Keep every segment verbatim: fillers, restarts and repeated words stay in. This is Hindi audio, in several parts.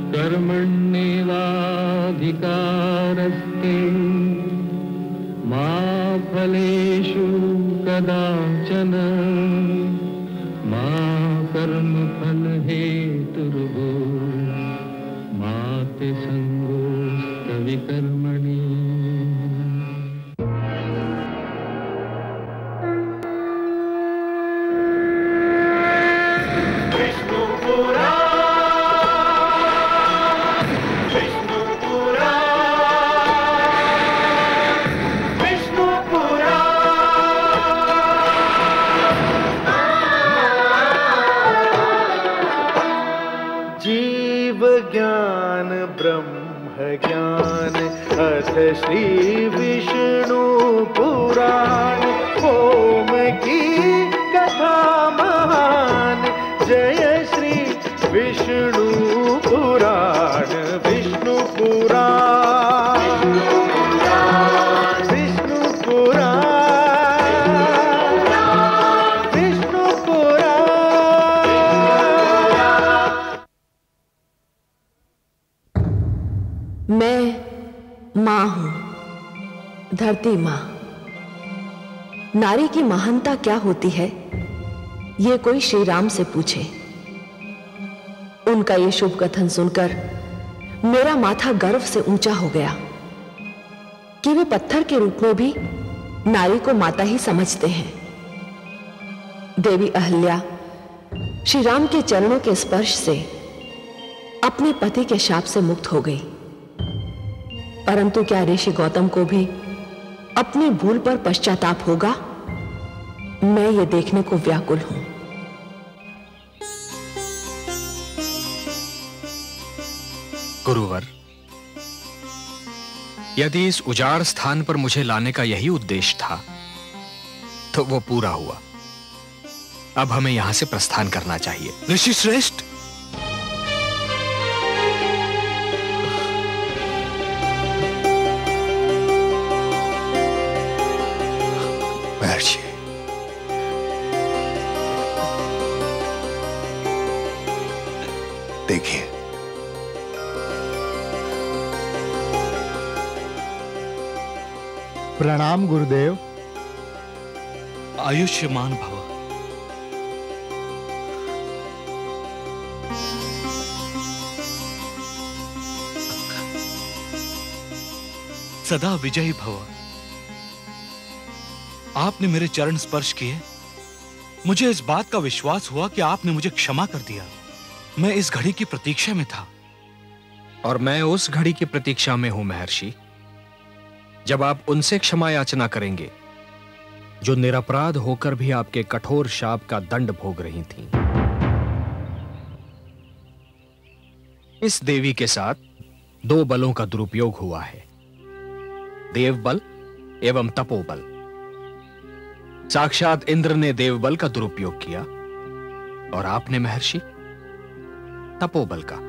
कर्मण्येवाधिकारस्ते मा फलेषु कदाचन मा कर्मफलहेतुर्भूः मा ते संगोऽस्तविकर्मणि। ज्ञान ब्रह्म ज्ञान अथ श्री विष्णु पुराण ओम की कथा महान जय श्री विष्णु पुराण विष्णु पुराण विष्णु पुराण विष्णु पुराण। मैं माँ हूं, धरती माँ। नारी की महानता क्या होती है, ये कोई श्री राम से पूछे। उनका ये शुभ कथन सुनकर मेरा माथा गर्व से ऊंचा हो गया कि वे पत्थर के रूप में भी नारी को माता ही समझते हैं। देवी अहल्या श्री राम के चरणों के स्पर्श से अपने पति के शाप से मुक्त हो गई। परंतु क्या ऋषि गौतम को भी अपनी भूल पर पश्चाताप होगा? मैं ये देखने को व्याकुल हूं। गुरुवर, यदि इस उजाड़ स्थान पर मुझे लाने का यही उद्देश्य था तो वो पूरा हुआ। अब हमें यहां से प्रस्थान करना चाहिए। ऋषि श्रेष्ठ, महर्षि, देखिए, प्रणाम गुरुदेव। आयुष्मान भव। सदा विजयी भव। आपने मेरे चरण स्पर्श किए, मुझे इस बात का विश्वास हुआ कि आपने मुझे क्षमा कर दिया। मैं इस घड़ी की प्रतीक्षा में था। और मैं उस घड़ी की प्रतीक्षा में हूं महर्षि, जब आप उनसे क्षमा याचना करेंगे जो निरपराध होकर भी आपके कठोर शाप का दंड भोग रही थीं। इस देवी के साथ दो बलों का दुरुपयोग हुआ है, देव बल एवं तपोबल। साक्षात इंद्र ने देव बल का दुरुपयोग किया और आपने महर्षि तपोबल का।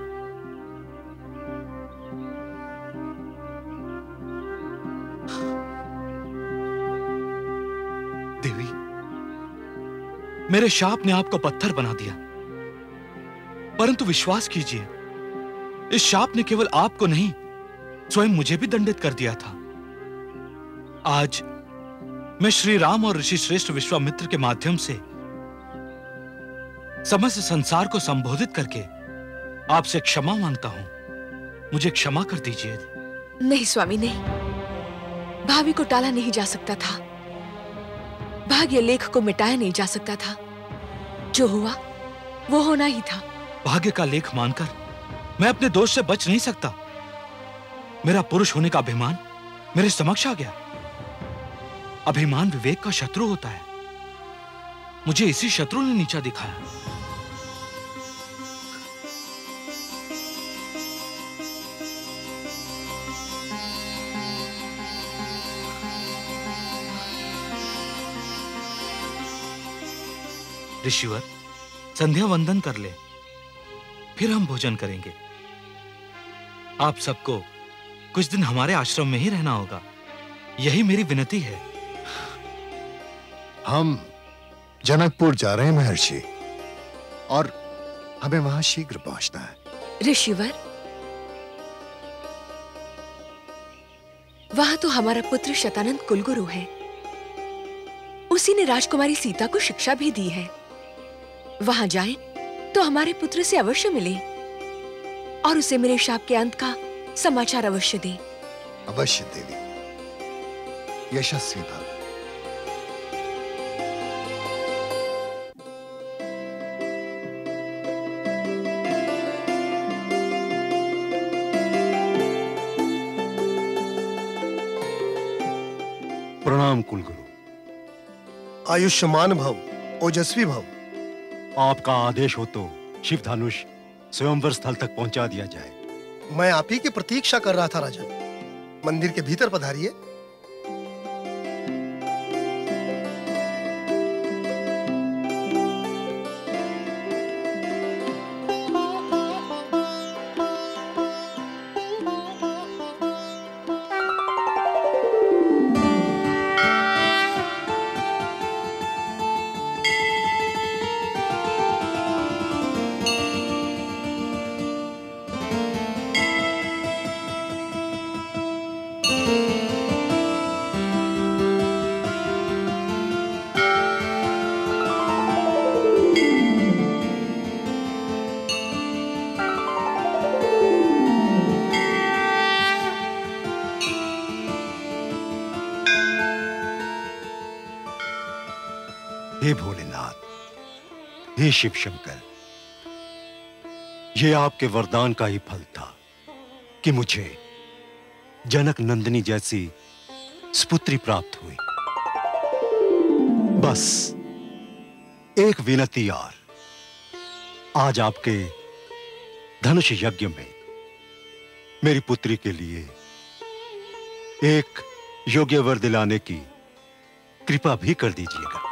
देवी, मेरे शाप ने आपको पत्थर बना दिया, परंतु विश्वास कीजिए, इस शाप ने केवल आपको नहीं, स्वयं मुझे भी दंडित कर दिया था। आज मैं श्री राम और ऋषि श्रेष्ठ विश्वामित्र के माध्यम से समस्त संसार को संबोधित करके आपसे क्षमा मांगता हूं। मुझे क्षमा कर दीजिए। नहीं स्वामी, नहीं। भावी को टाला नहीं जा सकता था, भाग्य लेख को मिटाया नहीं जा सकता था। जो हुआ वो होना ही था। भाग्य का लेख मानकर मैं अपने दोष से बच नहीं सकता। मेरा पुरुष होने का अभिमान मेरे समक्ष आ गया। अभिमान विवेक का शत्रु होता है। मुझे इसी शत्रु ने नीचा दिखाया। ऋषिवर, संध्या वंदन कर ले, फिर हम भोजन करेंगे। आप सबको कुछ दिन हमारे आश्रम में ही रहना होगा, यही मेरी विनती है। हम जनकपुर जा रहे हैं महर्षि, और हमें वहां शीघ्र पहुंचना है। ऋषिवर, वहां तो हमारा पुत्र शतानंद कुलगुरु है। उसी ने राजकुमारी सीता को शिक्षा भी दी है। वहां जाएं तो हमारे पुत्र से अवश्य मिले और उसे मेरे शाप के अंत का समाचार अवश्य दें। अवश्य देवी, यशस्वी भव। प्रणाम कुलगुरु। आयुष्मान भव, ओजस्वी भव। आपका आदेश हो तो शिव धनुष स्वयंवर स्थल तक पहुंचा दिया जाए। मैं आप ही की प्रतीक्षा कर रहा था राजन। मंदिर के भीतर पधारिए। हे भोलेनाथ, हे शिव शंकर, ये आपके वरदान का ही फल था कि मुझे जनक नंदिनी जैसी सुपुत्री प्राप्त हुई। बस एक विनती और, आज आपके धनुष यज्ञ में मेरी पुत्री के लिए एक योग्य वर दिलाने की कृपा भी कर दीजिएगा।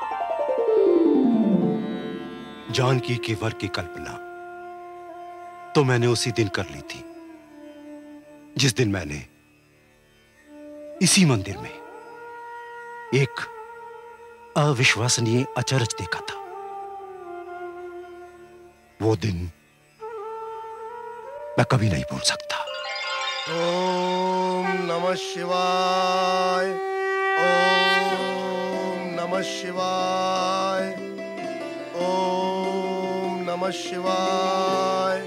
जानकी के वर की कल्पना तो मैंने उसी दिन कर ली थी जिस दिन मैंने इसी मंदिर में एक अविश्वसनीय अचरज देखा था। वो दिन मैं कभी नहीं भूल सकता। ओम नमः शिवाय, ओम नमः शिवाय, ओम नमः शिवाय,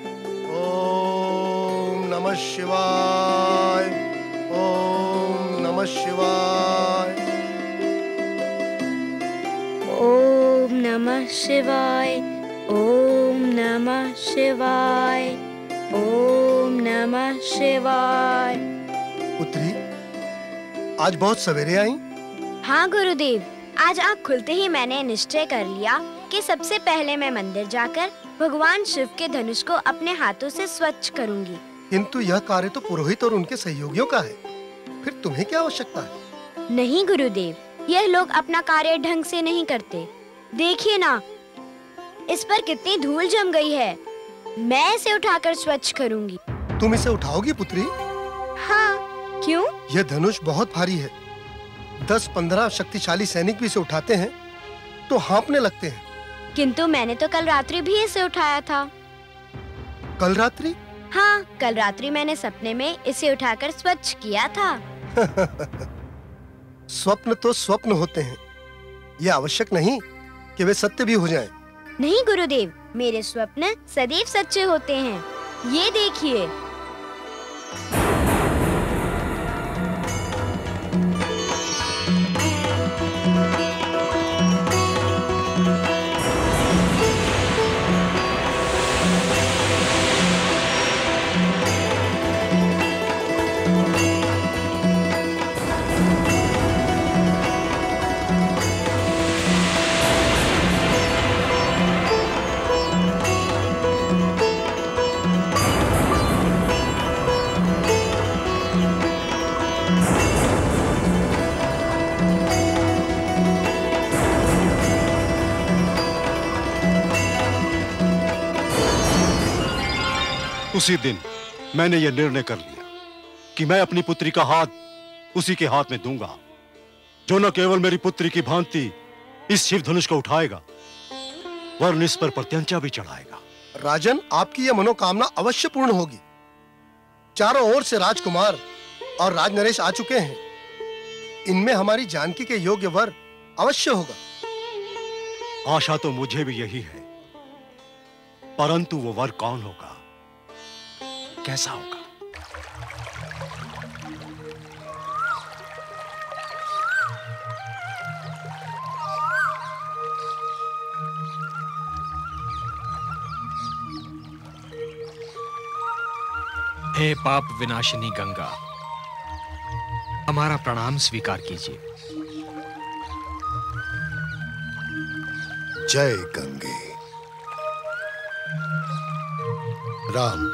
ओम नमः शिवाय, ओम नमः शिवाय, ओम नमः शिवाय, ओम नमः शिवाय, ओम नमः शिवाय। पुत्री, आज बहुत सवेरे आई। हाँ गुरुदेव, आज आँख खुलते ही मैंने निश्चय कर लिया कि सबसे पहले मैं मंदिर जाकर भगवान शिव के धनुष को अपने हाथों से स्वच्छ करूंगी। किंतु यह कार्य तो पुरोहित और उनके सहयोगियों का है, फिर तुम्हें क्या आवश्यकता है? नहीं गुरुदेव, यह लोग अपना कार्य ढंग से नहीं करते। देखिए ना, इस पर कितनी धूल जम गई है। मैं इसे उठाकर स्वच्छ करूंगी। तुम इसे उठाओगी पुत्री? हाँ, क्यों? यह धनुष बहुत भारी है। दस पंद्रह शक्तिशाली सैनिक भी इसे उठाते हैं तो हाँफने लगते हैं। किंतु मैंने तो कल रात्रि भी इसे उठाया था। कल रात्रि? हाँ, कल रात्रि मैंने सपने में इसे उठाकर स्वच्छ किया था। स्वप्न तो स्वप्न होते हैं, यह आवश्यक नहीं कि वे सत्य भी हो जाएं। नहीं गुरुदेव, मेरे स्वप्न सदैव सच्चे होते हैं। ये देखिए। उसी दिन मैंने यह निर्णय कर लिया कि मैं अपनी पुत्री का हाथ उसी के हाथ में दूंगा जो न केवल मेरी पुत्री की भांति इस शिव धनुष को उठाएगा वरन इस पर प्रत्यंचा भी चढ़ाएगा। राजन, आपकी यह मनोकामना अवश्य पूर्ण होगी। चारों ओर से राजकुमार और राज नरेश आ चुके हैं। इनमें हमारी जानकी के योग्य वर अवश्य होगा। आशा तो मुझे भी यही है, परंतु वो वर कौन होगा, कैसा होगा? हे पाप विनाशिनी गंगा, हमारा प्रणाम स्वीकार कीजिए। जय गंगे। राम,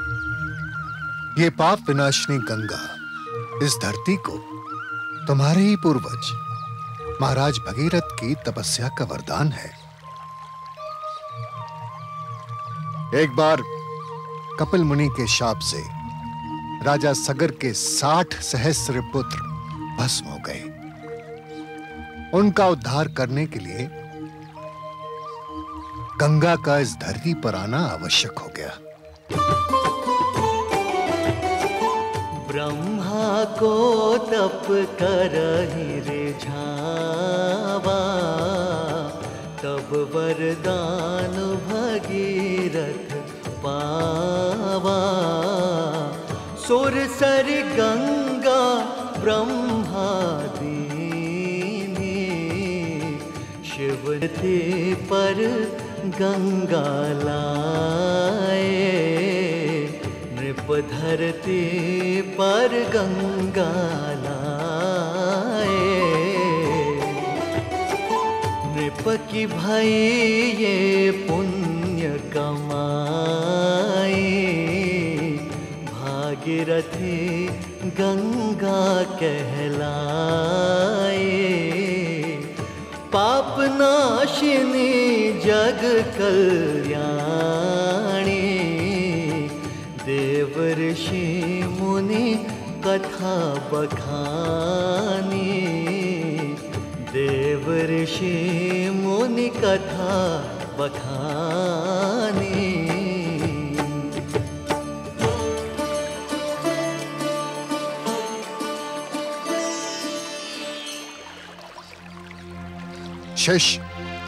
ये पाप विनाशिनी गंगा इस धरती को तुम्हारे ही पूर्वज महाराज भगीरथ की तपस्या का वरदान है। एक बार कपिल मुनि के शाप से राजा सगर के साठ सहस्र पुत्र भस्म हो गए। उनका उद्धार करने के लिए गंगा का इस धरती पर आना आवश्यक हो गया। ब्रह्मा को तप करहि रिझावा, तब वरदान भगीरथ पावा। सुर सर गंगा ब्रह्मा दीनी, शिव ते पर गंगा लाए। नृप धरती पर गंगा लाए। नृप की भई ये पुण्य कमाई, भागीरथी गंगा कहलाए। पाप नाशिनी जग कल्याणी, देव ऋषि मुनि कथा बखानी। देव ऋषि मुनि कथा बखानी। शिष्य,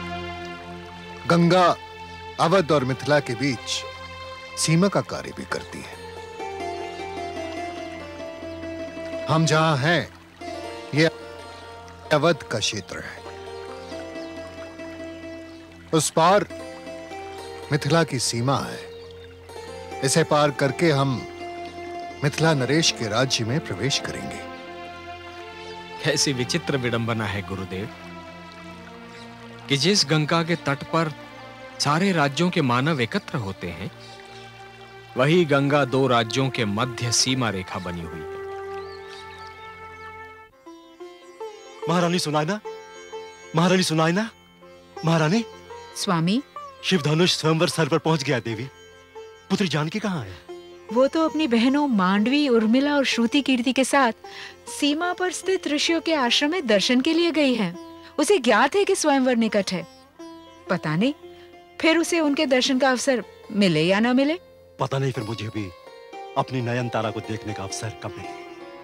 गंगा अवध और मिथिला के बीच सीमा का कार्य भी करती है। हम जहां हैं, यह अवध का क्षेत्र है। उस पार मिथिला की सीमा है। इसे पार करके हम मिथिला नरेश के राज्य में प्रवेश करेंगे। कैसी विचित्र विडंबना है गुरुदेव कि जिस गंगा के तट पर सारे राज्यों के मानव एकत्र होते हैं, वही गंगा दो राज्यों के मध्य सीमा रेखा बनी हुई है। महारानी सुनाई ना, महारानी सुनाई ना, महारानी। स्वामी, शिव धनुष स्वयंवर सर पर पहुंच गया। देवी, पुत्री जानकी कहाँ है? वो तो अपनी बहनों मांडवी, उर्मिला और श्रुति कीर्ति के साथ सीमा पर स्थित ऋषियों के आश्रम में दर्शन के लिए गई है। उसे ज्ञात है कि स्वयंवर निकट है। पता नहीं फिर उसे उनके दर्शन का अवसर मिले या ना मिले। पता नहीं फिर मुझे भी अपनी नयन तारा को देखने का अवसर कब मिले।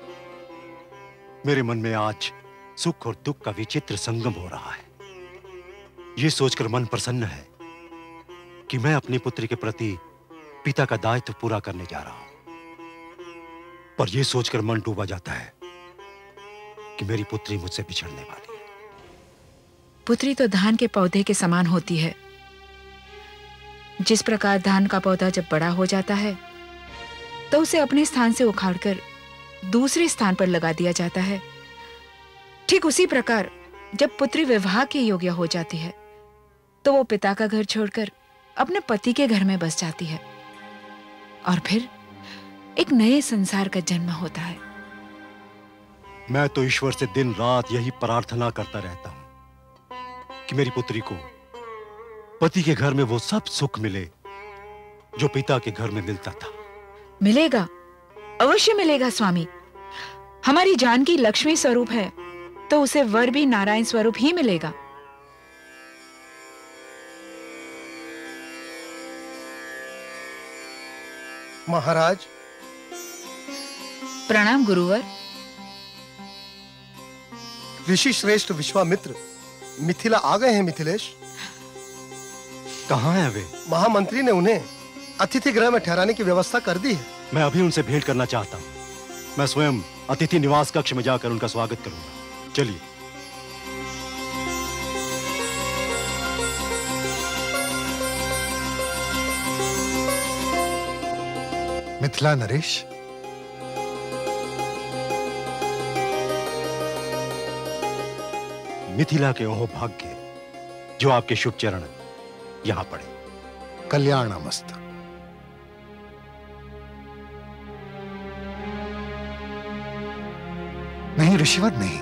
मेरे मन में आज सुख और दुख का विचित्र संगम हो रहा है। यह सोचकर मन प्रसन्न है कि मैं अपनी पुत्री के प्रति पिता का दायित्व पूरा करने जा रहा हूं, पर यह सोचकर मन डूबा जाता है कि मेरी पुत्री मुझसे बिछड़ने वाली है। पुत्री तो धान के पौधे के समान होती है। जिस प्रकार धान का पौधा जब बड़ा हो जाता है तो उसे अपने स्थान से उखाड़कर दूसरे स्थान पर लगा दिया जाता है, ठीक उसी प्रकार जब पुत्री विवाह के योग्य हो जाती है तो वो पिता का घर छोड़कर अपने पति के घर में बस जाती है और फिर एक नए संसार का जन्म होता है। मैं तो ईश्वर से दिन रात यही प्रार्थना करता रहता हूं कि मेरी पुत्री को पति के घर में वो सब सुख मिले जो पिता के घर में मिलता था। मिलेगा, अवश्य मिलेगा स्वामी। हमारी जानकी लक्ष्मी स्वरूप है तो उसे वर भी नारायण स्वरूप ही मिलेगा। महाराज, प्रणाम गुरुवर। ऋषि श्रेष्ठ विश्वामित्र मिथिला आ गए हैं मिथिलेश। कहाँ हैं वे? महामंत्री ने उन्हें अतिथि गृह में ठहराने की व्यवस्था कर दी है। मैं अभी उनसे भेंट करना चाहता हूँ। मैं स्वयं अतिथि निवास कक्ष में जाकर उनका स्वागत करूंगा। चलिए। मिथिला नरेश, मिथिला के ओह भाग्य जो आपके शुभ चरण यहां पड़े। कल्याणमस्तु। नहीं ऋषिवर, नहीं,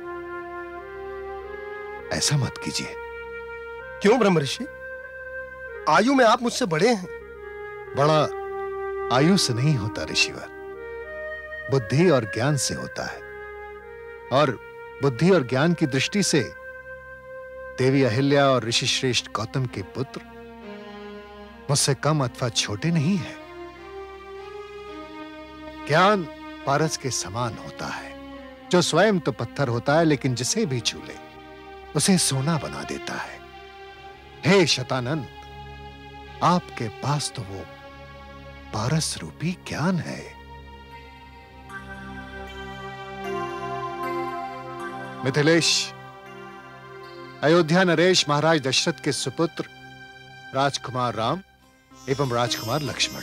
ऐसा मत कीजिए। क्यों ब्रह्म ऋषि? आयु में आप मुझसे बड़े हैं। बड़ा आयु से नहीं होता ऋषिवर, बुद्धि और ज्ञान से होता है। और बुद्धि और ज्ञान की दृष्टि से देवी अहिल्या और ऋषि श्रेष्ठ गौतम के पुत्र मुझसे कम अथवा छोटे नहीं हैं। ज्ञान पारस के समान होता है, जो स्वयं तो पत्थर होता है लेकिन जिसे भी छू ले उसे सोना बना देता है। हे शतानंद, आपके पास तो वो पारस रूपी ज्ञान है। मिथिलेश, अयोध्या नरेश महाराज दशरथ के सुपुत्र राजकुमार राम एवं राजकुमार लक्ष्मण।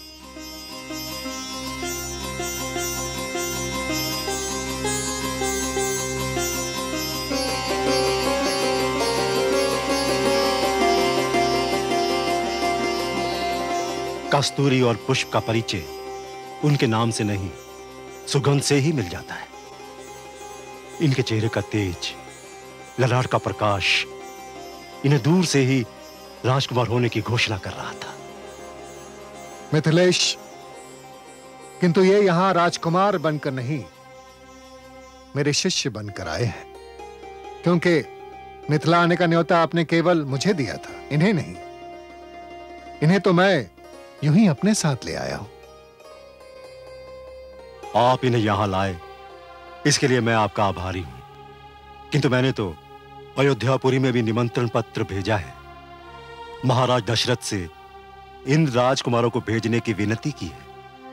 कस्तूरी और पुष्प का परिचय उनके नाम से नहीं, सुगंध से ही मिल जाता है। इनके चेहरे का तेज, ललाट का प्रकाश इन्हें दूर से ही राजकुमार होने की घोषणा कर रहा था। मिथिलेश, किंतु ये यहां राजकुमार बनकर नहीं, मेरे शिष्य बनकर आए हैं, क्योंकि मिथिला आने का न्योता आपने केवल मुझे दिया था, इन्हें नहीं। इन्हें तो मैं यूं ही अपने साथ ले आया हूं। आप इन्हें यहां लाए इसके लिए मैं आपका आभारी हूं, किंतु मैंने तो अयोध्यापुरी में भी निमंत्रण पत्र भेजा है। महाराज दशरथ से इन राजकुमारों को भेजने की विनती की है।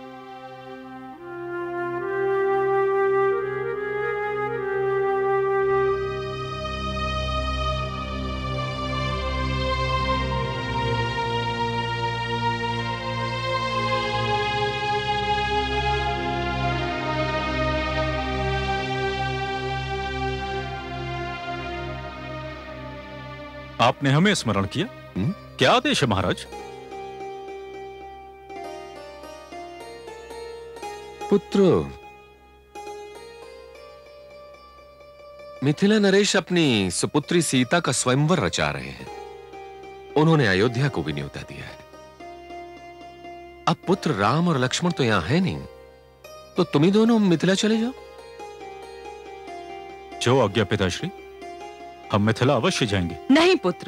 आपने हमें स्मरण किया। हुँ? क्या आदेश है महाराज? पुत्र, मिथिला नरेश अपनी सुपुत्री सीता का स्वयंवर रचा रहे हैं। उन्होंने अयोध्या को भी न्योता दिया है। अब पुत्र राम और लक्ष्मण तो यहां है नहीं, तो तुम ही दोनों मिथिला चले जाओ। जो आज्ञा पिताश्री, हम मिथिला अवश्य जाएंगे। नहीं पुत्र,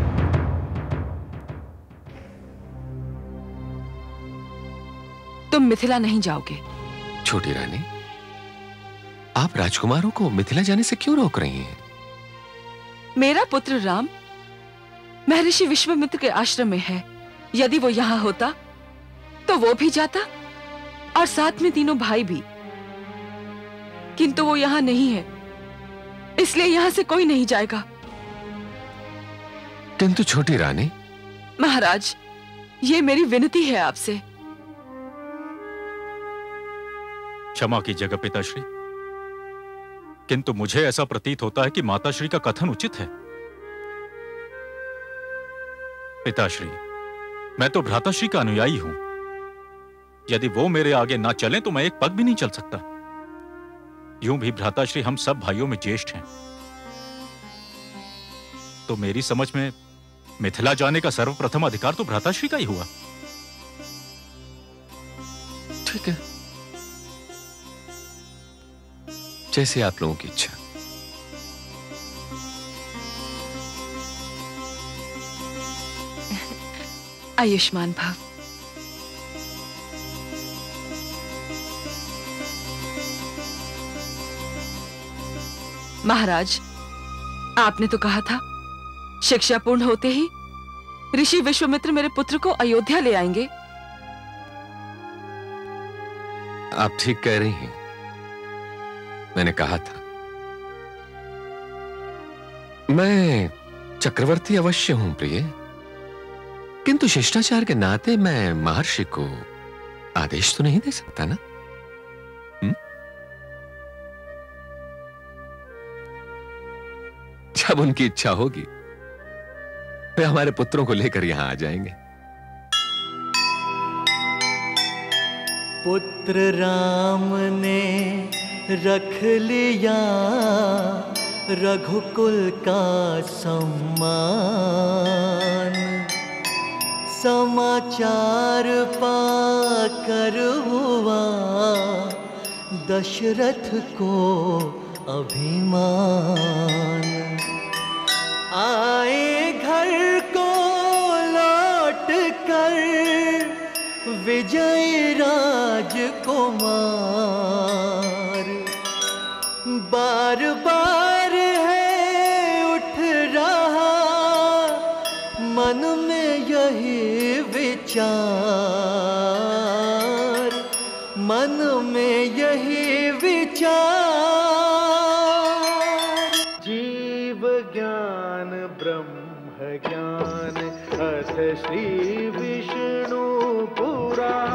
तुम मिथिला नहीं जाओगे। छोटी रानी, आप राजकुमारों को मिथिला जाने से क्यों रोक रही हैं? मेरा पुत्र राम महर्षि विश्वामित्र के आश्रम में है। यदि वो यहां होता तो वो भी जाता और साथ में तीनों भाई भी, किंतु वो यहां नहीं है, इसलिए यहां से कोई नहीं जाएगा। किंतु छोटी रानी। महाराज, ये मेरी विनती है आपसे। क्षमा कीजिएगा पिताश्री, किंतु मुझे ऐसा प्रतीत होता है कि माताश्री का कथन उचित है। पिताश्री, मैं तो भ्राताश्री का अनुयायी हूं। यदि वो मेरे आगे ना चलें तो मैं एक पग भी नहीं चल सकता। यूं भी भ्राताश्री हम सब भाइयों में ज्येष्ठ हैं, तो मेरी समझ में मिथिला जाने का सर्वप्रथम अधिकार तो भ्राताश्री का ही हुआ। ठीक है, जैसे आप लोगों की इच्छा। आयुष्मान भव। महाराज, आपने तो कहा था शिक्षा पूर्ण होते ही ऋषि विश्वामित्र मेरे पुत्र को अयोध्या ले आएंगे। आप ठीक कह रही हैं। मैंने कहा था। मैं चक्रवर्ती अवश्य हूं प्रिय, किंतु शिष्टाचार के नाते मैं महर्षि को आदेश तो नहीं दे सकता ना। हुँ? जब उनकी इच्छा होगी वे हमारे पुत्रों को लेकर यहां आ जाएंगे। पुत्र राम ने रख लिया रघुकुल का सम्मान, समाचार पाकर हुआ दशरथ को अभिमान। आए घर को लौट कर विजय राजकुमार, बार बार है उठ रहा मन में यही विचार, मन में यही विचार। जीव ज्ञान ब्रह्म ज्ञान अथ श्री विष्णु पुराण।